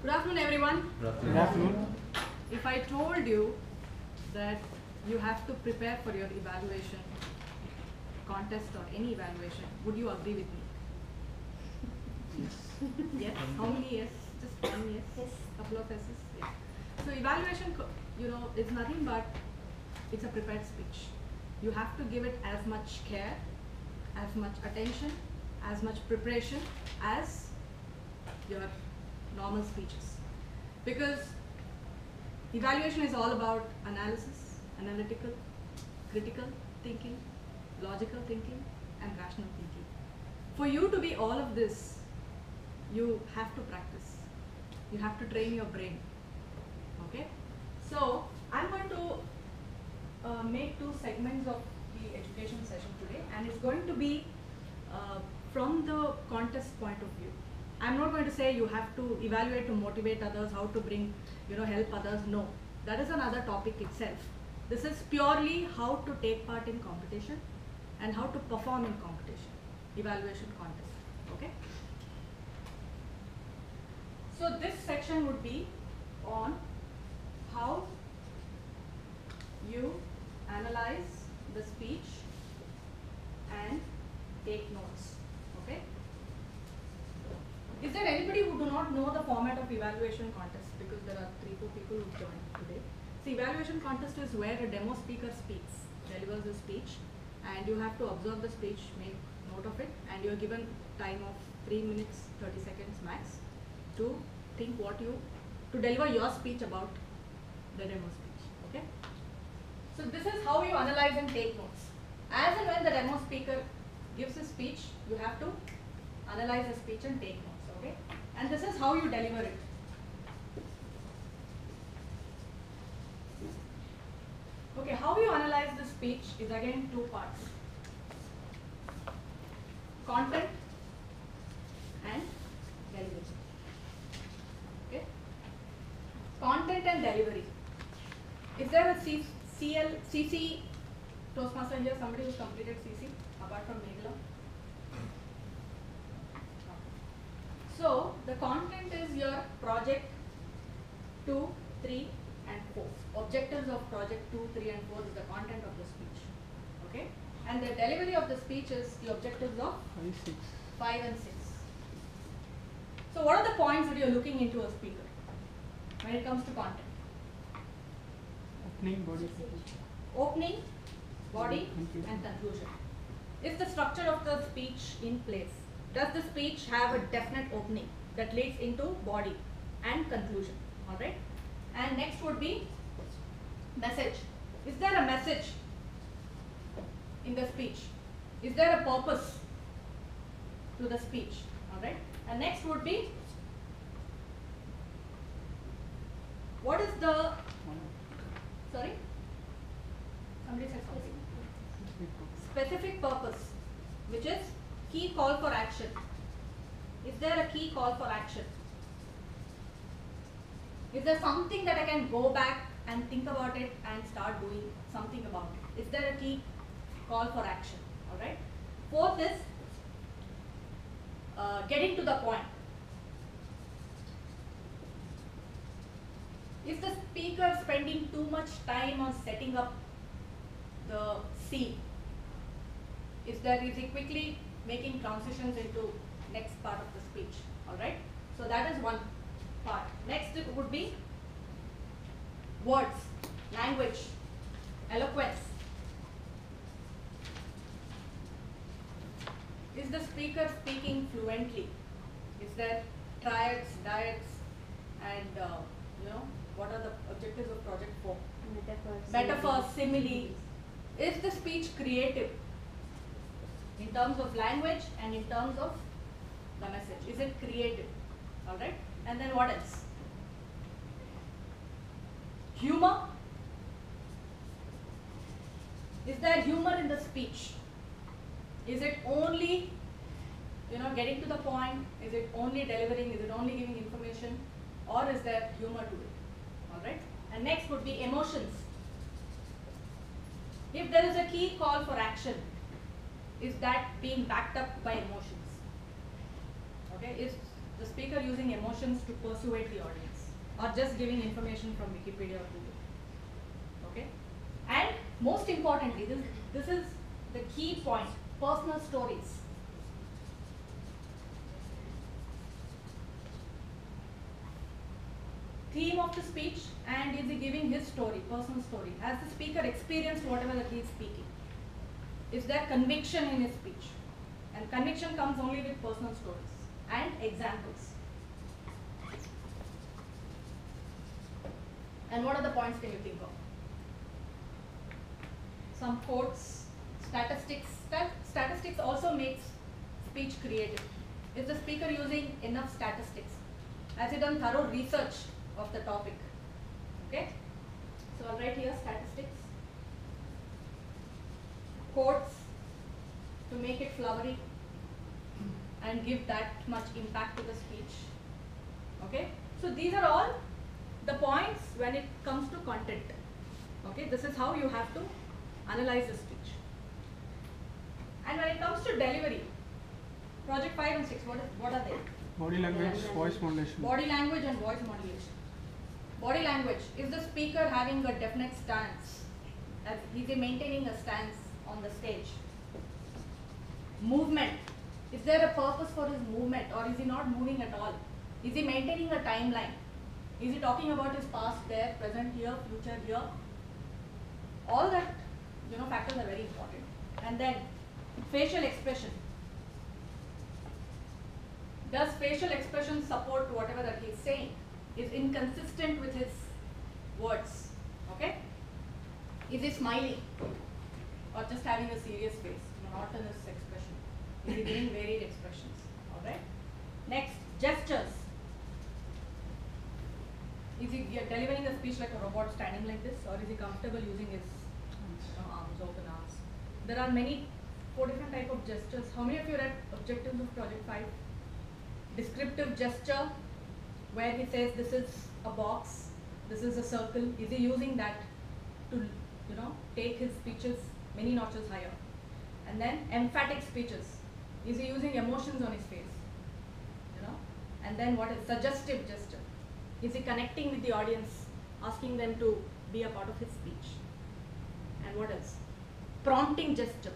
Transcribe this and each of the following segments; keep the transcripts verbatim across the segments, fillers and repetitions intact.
Good afternoon, everyone. Good afternoon. Good afternoon. If I told you that you have to prepare for your evaluation, contest or any evaluation, would you agree with me? Yes. How many yes? Just one yes? Yes. Couple of yeses? Yes. So evaluation, you know, is nothing but it's a prepared speech. You have to give it as much care, as much attention, as much preparation as your normal speeches. Because evaluation is all about analysis, analytical, critical thinking, logical thinking, and rational thinking. For you to be all of this, you have to practice. You have to train your brain. Okay? So, I'm going to uh, make two segments of the education session today, and it's going to be uh, from the contest point of view. I'm not going to say you have to evaluate to motivate others, how to bring, you know, help others. No, that is another topic itself. This is purely how to take part in competition and how to perform in competition, evaluation contest. Okay. So this section would be on how you analyze the speech and take notes. Okay. Is there anybody who do not know the format of evaluation contest? Because there are three, four people who joined today. So evaluation contest is where a demo speaker speaks, delivers a speech, and you have to observe the speech, make note of it, and you are given time of three minutes, thirty seconds max to think what you, to deliver your speech about the demo speech. Okay. So this is how you analyze and take notes. As and when the demo speaker gives a speech, you have to analyze the speech and take notes. Okay? And this is how you deliver it. Okay, how you analyze the speech is again two parts. Content and delivery. Okay? Content and delivery. Is there a C CL, C C Toastmaster here, somebody who's completed C C apart from Meghala? So, the content is your project two, three and four. Objectives of project two, three and four is the content of the speech. Okay? And the delivery of the speech is the objectives of Five, six. five and six. So, what are the points that you are looking into a speaker when it comes to content? Opening, body. Opening, body Conclusion. and conclusion. Is the structure of the speech in place? Does the speech have a definite opening that leads into body and conclusion? Alright? And next would be message. Is there a message in the speech? Is there a purpose to the speech? Alright? And next would be, what is the, sorry? Somebody said something. Specific purpose, which is key call for action. Is there a key call for action? Is there something that I can go back and think about it and start doing something about it? Is there a key call for action? Alright. Fourth is uh, getting to the point. Is the speaker spending too much time on setting up the scene? Is that is he quickly making transitions into next part of the speech? Alright. So that is one part. Next it would be words, language, eloquence. Is the speaker speaking fluently? Is there triads, dyads, and uh, you know, what are the objectives of project four? Metaphors. Metaphor, simile. Is the speech creative in terms of language and in terms of the message? Is it creative? Alright? And then what else? Humor. Is there humor in the speech? Is it only, you know, getting to the point? Is it only delivering? Is it only giving information? Or is there humor to it? Alright? And next would be emotions. If there is a key call for action, is that being backed up by emotions? Okay, is the speaker using emotions to persuade the audience, or just giving information from Wikipedia or Google. Okay? And most importantly, this, this is the key point, personal stories. Theme of the speech, and is he giving his story, personal story? Has the speaker experienced whatever that he is speaking? Is there conviction in his speech? And conviction comes only with personal stories and examples. And what are the points can you think of? Some quotes, statistics. Stat statistics also makes speech creative. Is the speaker using enough statistics? Has he done thorough research of the topic? Okay? So I'll write here statistics. Quotes to make it flowery and give that much impact to the speech. Okay? So these are all the points when it comes to content. Okay? This is how you have to analyze the speech. And when it comes to delivery, project five and six, what, is, what are they? Body language, voice modulation. Body language and voice modulation. Body language, is the speaker having a definite stance? Is he maintaining a stance on the stage? Movement, is there a purpose for his movement, or is he not moving at all? Is he maintaining a timeline? Is he talking about his past there, present here, future here? All that, you know, factors are very important. And then facial expression. Does facial expression support whatever that he is saying? Is inconsistent with his words? Okay? Is he smiling or just having a serious face, monotonous expression? Is he giving varied expressions? All right. Next, gestures. Is he delivering a speech like a robot standing like this, or is he comfortable using his you know, arms, open arms? There are many, four different type of gestures. How many of you read objectives of Project five? Descriptive gesture, where he says this is a box, this is a circle. Is he using that to, you know, take his speeches many notches higher? And then emphatic speeches. Is he using emotions on his face? You know? And then what is suggestive gesture? Is he connecting with the audience, asking them to be a part of his speech? And what else? Prompting gesture.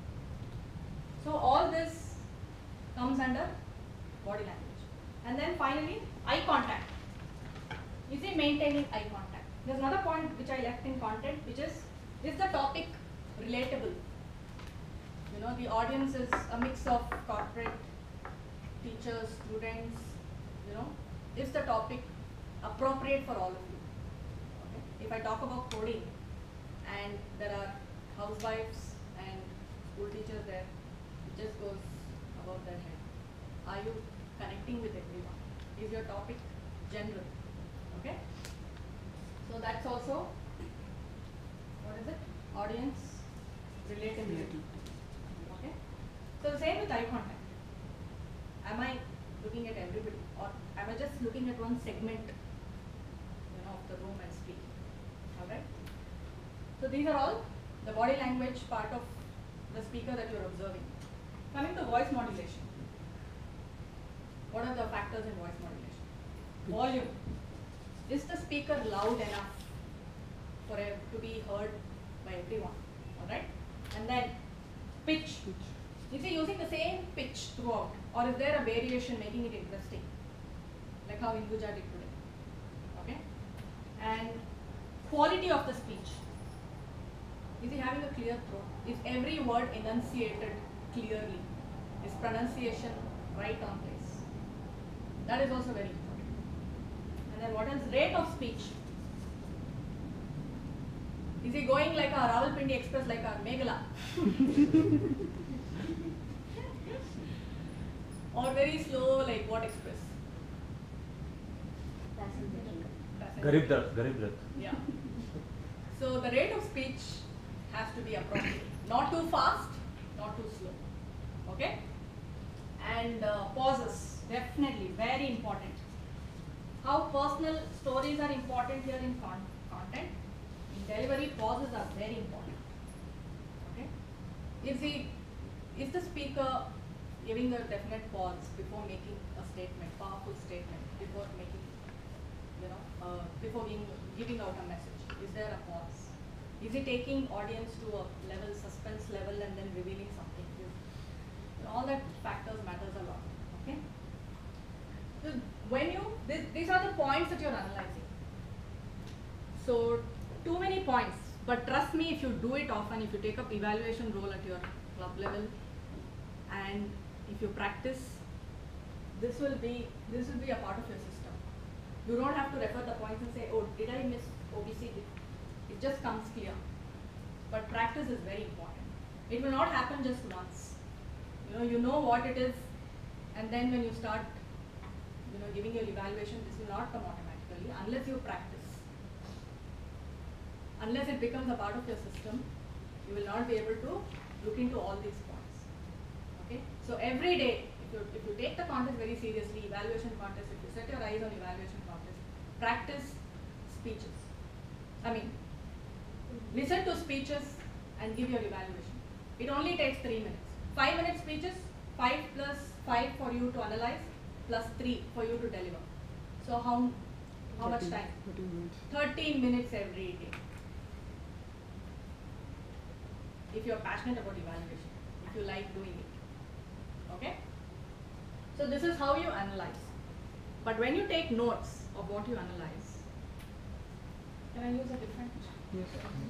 So all this comes under body language. And then finally, eye contact. Is he maintaining eye contact? There's another point which I left in content, which is, is the topic relatable? You know, the audience is a mix of corporate, teachers, students, you know. Is the topic appropriate for all of you? Okay. If I talk about coding and there are housewives and school teachers there, it just goes above their head. Are you connecting with everyone? Is your topic general? Okay? So that's also, what is it? Audience relatability. Okay? So the same with eye contact. Am I looking at everybody, or am I just looking at one segment, you know, of the room and speaking? Alright? So these are all the body language part of the speaker that you're observing. Coming to voice modulation. What are the factors in voice modulation? Volume. Is the speaker loud enough for a, to be heard by everyone? Alright? And then pitch. Is he using the same pitch throughout, or is there a variation making it interesting? Like how Hinduja did today. Okay? And quality of the speech. Is he having a clear throat? Is every word enunciated clearly? Is pronunciation right on place? That is also very important. And then what is rate of speech? Is he going like a Rawalpindi Express, like a Meghala? Or very slow, like what express? Garib Rath, Garib Rath. Yeah. So the rate of speech has to be appropriate. Not too fast, not too slow. Okay? And uh, pauses, definitely, very important. How personal stories are important here in con content. In delivery, pauses are very important. Okay? Is, he, is the speaker giving a definite pause before making a statement, powerful statement, before making, you know, uh, before giving, giving out a message? Is there a pause? Is it taking audience to a level, suspense level, and then revealing something? You know, all that factors matters a lot. Okay. So when you, this, these are the points that you're analyzing. So too many points, but trust me, if you do it often, if you take up evaluation role at your club level, and if you practice, this will be this will be a part of your system. You don't have to refer the points and say, oh, did I miss O B C? It just comes clear. But practice is very important. It will not happen just once. You know, you know what it is, and then when you start, you know, giving your evaluation, this will not come automatically unless you practice. Unless it becomes a part of your system, you will not be able to look into all these points. Okay? So every day, if you, if you take the contest very seriously, evaluation contest, if you set your eyes on evaluation contest, practice speeches. I mean, listen to speeches and give your evaluation. It only takes three minutes. Five minute speeches, five plus five for you to analyze, plus three for you to deliver. So how, how much time? thirteen minutes. thirteen minutes every day. If you are passionate about evaluation, if you like doing it. Okay? So this is how you analyze. But when you take notes of what you analyze, can I use a different? Yes.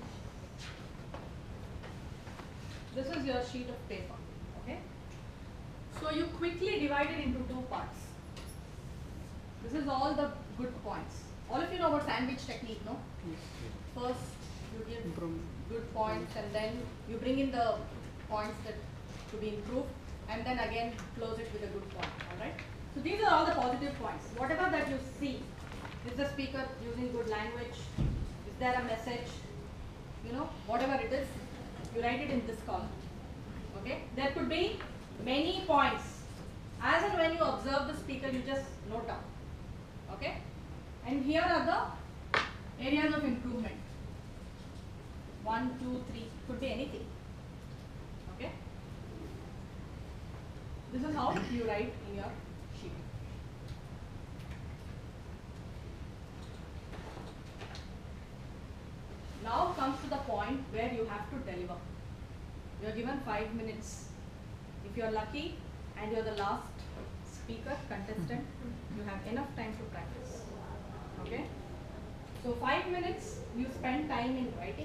This is your sheet of paper. Okay? So you quickly divide it into two parts. This is all the good points. All of you know about sandwich technique, no? Yes. First, you give Improvement. good points, and then you bring in the points that to be improved, and then again close it with a good point. All right. So these are all the positive points. Whatever that you see, is the speaker using good language? Is there a message? You know, whatever it is, you write it in this column. Okay. There could be many points. As and when you observe the speaker, you just note down. Okay. And here are the areas of improvement. One, two, three, could be anything. Okay? This is how you write in your sheet. Now comes to the point where you have to deliver. You are given five minutes. If you are lucky and you are the last speaker, contestant, you have enough time to practice. Okay? So five minutes you spend time in writing.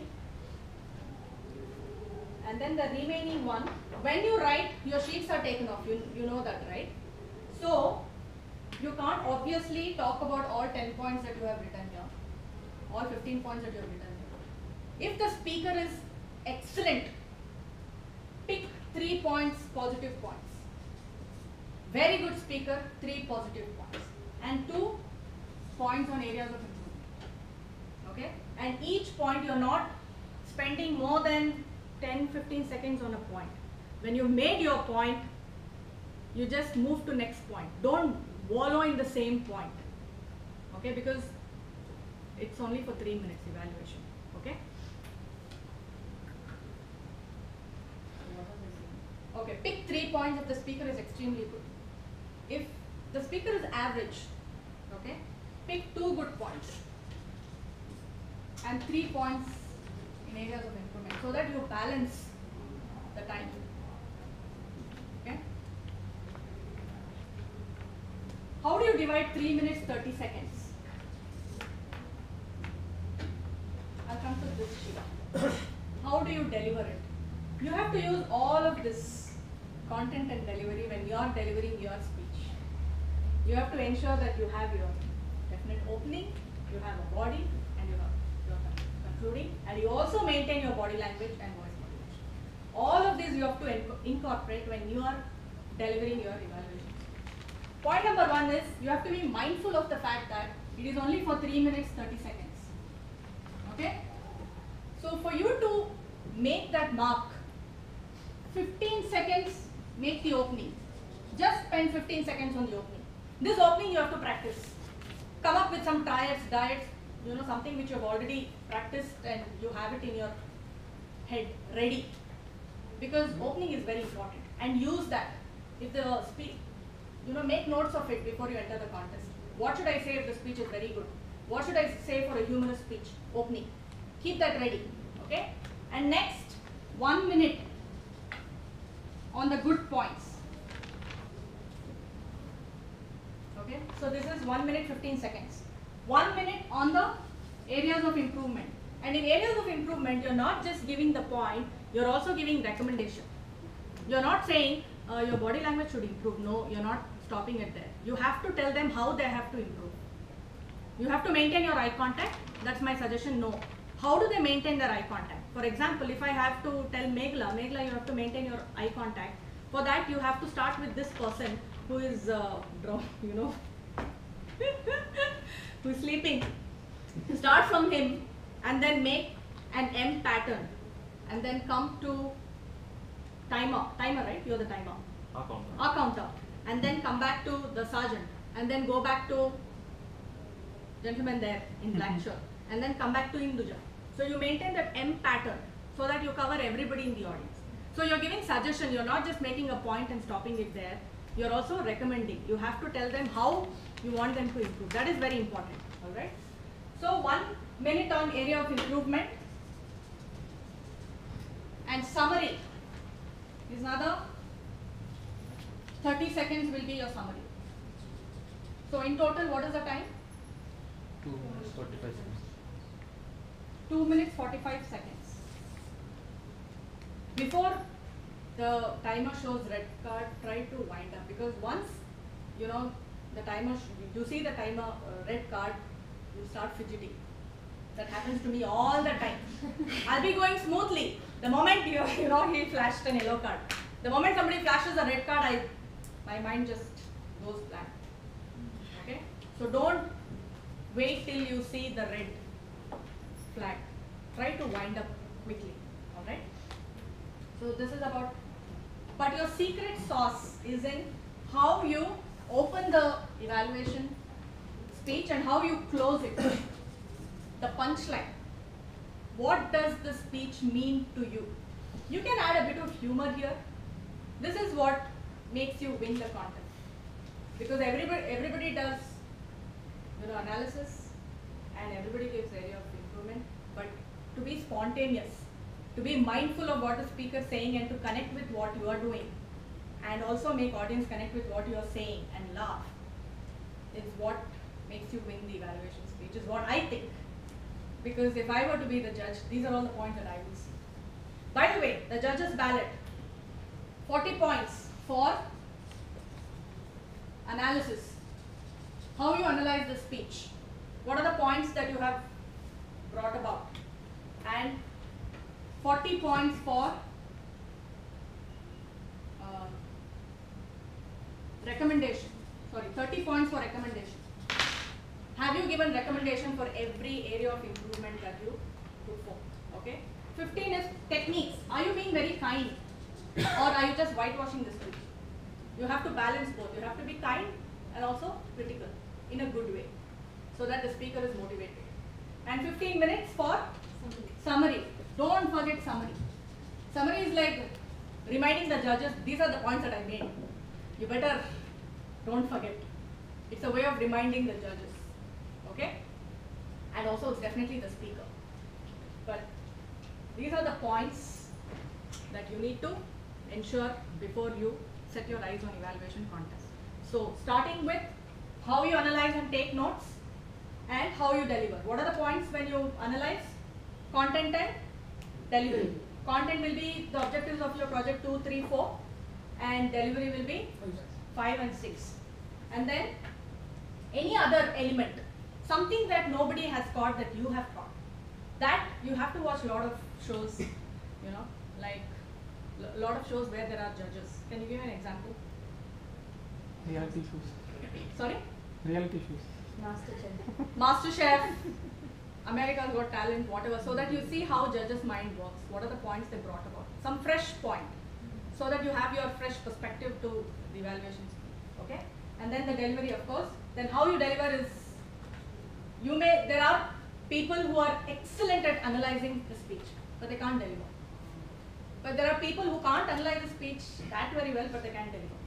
And then the remaining one, when you write, your sheets are taken off. You, you know that, right? So, you can't obviously talk about all ten points that you have written here, all fifteen points that you have written here. If the speaker is excellent, pick three points, positive points. Very good speaker, three positive points. And two points on areas of improvement. Okay? And each point you're not spending more than ten to fifteen seconds on a point. When you've made your point, you just move to next point. Don't wallow in the same point. Okay, because it's only for three minutes evaluation. Okay? Okay, pick three points if the speaker is extremely good. If the speaker is average, okay, pick two good points and three points in areas of improvement so that you balance the time. Okay? How do you divide three minutes thirty seconds? I'll come to this sheet. How do you deliver it? You have to use all of this content and delivery when you are delivering your speech. You have to ensure that you have your definite opening, you have a body, and you have your concluding, and you also maintain your body language and voice modulation. All of these you have to incorporate when you are delivering your evaluations. Point number one is you have to be mindful of the fact that it is only for three minutes thirty seconds. Okay? So for you to make that mark, fifteen seconds make the opening. Just spend fifteen seconds on the opening. This opening you have to practice. Come up with some triads, diets, you know, something which you have already practiced and you have it in your head ready. Because opening is very important, and use that. if the speech, you know, make notes of it before you enter the contest. What should I say if the speech is very good? What should I say for a humorous speech, opening? Keep that ready, okay? And next, one minute on the good points. Okay, so this is one minute fifteen seconds. One minute on the areas of improvement. And in areas of improvement, you're not just giving the point, you're also giving recommendation. You're not saying uh, your body language should improve. No, you're not stopping it there. You have to tell them how they have to improve. You have to maintain your eye contact. That's my suggestion. No. How do they maintain their eye contact? For example, if I have to tell Meghla, Meghla, you have to maintain your eye contact. For that, you have to start with this person who is, uh, you know, who is sleeping. Start from him and then make an M pattern and then come to timer, timer, right? You're the timer. A counter. A counter. And then come back to the sergeant and then go back to gentleman there in black shirt and then come back to Induja. So you maintain that M pattern so that you cover everybody in the audience. So you're giving suggestion, you're not just making a point and stopping it there. You're also recommending. You have to tell them how you want them to improve. That is very important. Alright. So one minute on area of improvement and summary is another thirty seconds will be your summary. So in total, what is the time? Two minutes, forty-five seconds. two minutes forty-five seconds. Before the timer shows red card, try to wind up, because once you know the timer, you see the timer uh, red card, you start fidgeting. That happens to me all the time. I'll be going smoothly. The moment you, you know he flashed an yellow card. The moment somebody flashes a red card, I my mind just goes blank. Okay? So don't wait till you see the red flag. Try to wind up quickly. Alright? So this is about, but your secret sauce is in how you open the evaluation speech and how you close it. The punchline. What does the speech mean to you? You can add a bit of humor here. This is what makes you win the contest. Because everybody, everybody does you know, analysis and everybody gives area of improvement. But to be spontaneous, to be mindful of what the speaker is saying and to connect with what you are doing, and also make audience connect with what you are saying and laugh, is what makes you win the evaluation speech, is what I think. Because if I were to be the judge, these are all the points that I would see. By the way, the judge's ballot, forty points for analysis. How you analyze the speech. What are the points that you have brought about? And forty points for uh, recommendation. Sorry, thirty points for recommendation. Have you given recommendation for every area of improvement that you put forth? Okay. fifteen is techniques. Are you being very kind or are you just whitewashing the speech? You have to balance both. You have to be kind and also critical in a good way so that the speaker is motivated. And fifteen minutes for summary. Don't forget summary. Summary is like reminding the judges, these are the points that I made. You better don't forget. It's a way of reminding the judges. Okay? And also it's definitely the speaker. But these are the points that you need to ensure before you set your eyes on evaluation contest. So starting with how you analyze and take notes and how you deliver. What are the points when you analyze? Content and delivery. Content will be the objectives of your project two, three, four, and delivery will be five and six. And then any other element, something that nobody has caught that you have caught. That you have to watch a lot of shows, you know, like a lot of shows where there are judges. Can you give an example? Reality shows. Sorry? Reality shows. MasterChef. MasterChef, America's Got Talent, whatever, so that you see how judges' mind works. What are the points they brought about? Some fresh point, so that you have your fresh perspective to the evaluations. Okay? And then the delivery, of course. Then how you deliver is, you may, there are people who are excellent at analyzing the speech, but they can't deliver. But there are people who can't analyze the speech that very well, but they can deliver.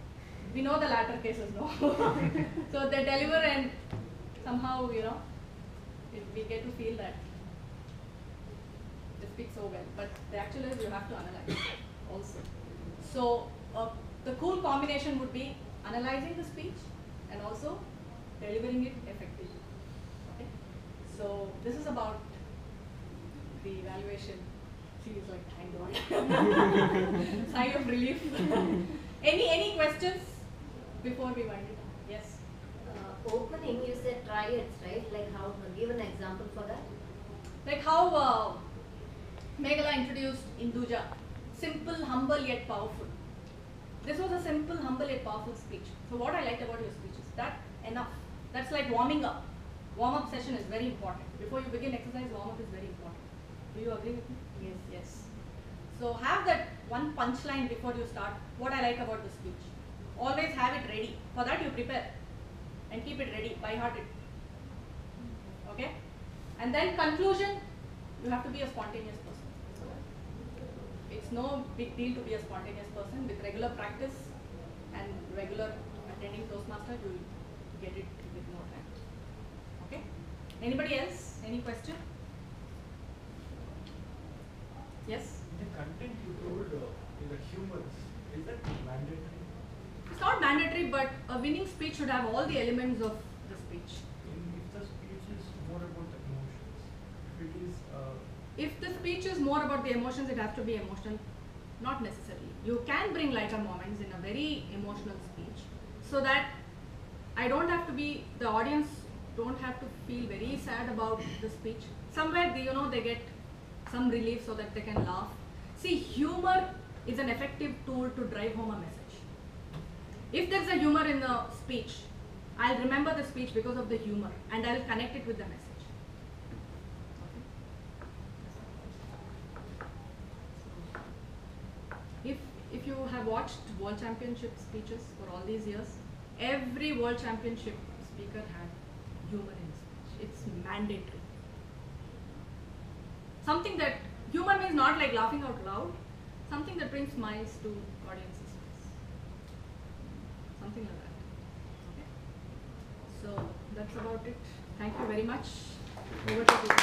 we know the latter cases, no? So they deliver and somehow, you know, it, we get to feel that they speak so well. But the actual is you have to analyze also. So uh, the cool combination would be analyzing the speech and also delivering it effectively. Okay? So this is about the evaluation. She is like, thank God. Sigh of relief. any any questions before we wind it up? Yes. Uh, opening, you said triads, right? Like how? Give an example for that. Like how uh, Meghala introduced Induja, simple, humble yet powerful. This was a simple, humble yet powerful speech. So what I liked about your speech is that enough. That's like warming up. Warm-up session is very important. Before you begin exercise, warm-up is very important. Do you agree with me? Yes, yes. So have that one punchline before you start. What I like about the speech. Always have it ready. For that you prepare and keep it ready, by heart it. Okay? And then conclusion, you have to be a spontaneous person. It's no big deal to be a spontaneous person. With regular practice and regular attending Toastmaster, you will get it with more time. Okay? Anybody else? Any question? Yes? The content you told uh, in the humans, is that mandatory? It's not mandatory, but a winning speech should have all the elements of the speech. In, if the speech is more about the emotions, if it is uh, If the speech is more about the emotions, it has to be emotional. Not necessarily. You can bring lighter moments in a very emotional speech, so that I don't have to be, the audience don't have to feel very sad about the speech. Somewhere, they, you know, they get some relief so that they can laugh. See, humor is an effective tool to drive home a message. If there's a humor in the speech, I'll remember the speech because of the humor and I'll connect it with the message. If, if you have watched World Championship speeches for all these years, every World Championship speaker had humor in his speech. It's mandatory. Something that, humor means not like laughing out loud, something that brings smiles to audiences' face. Something like that. Okay? So that's about it. Thank you very much. Over to you.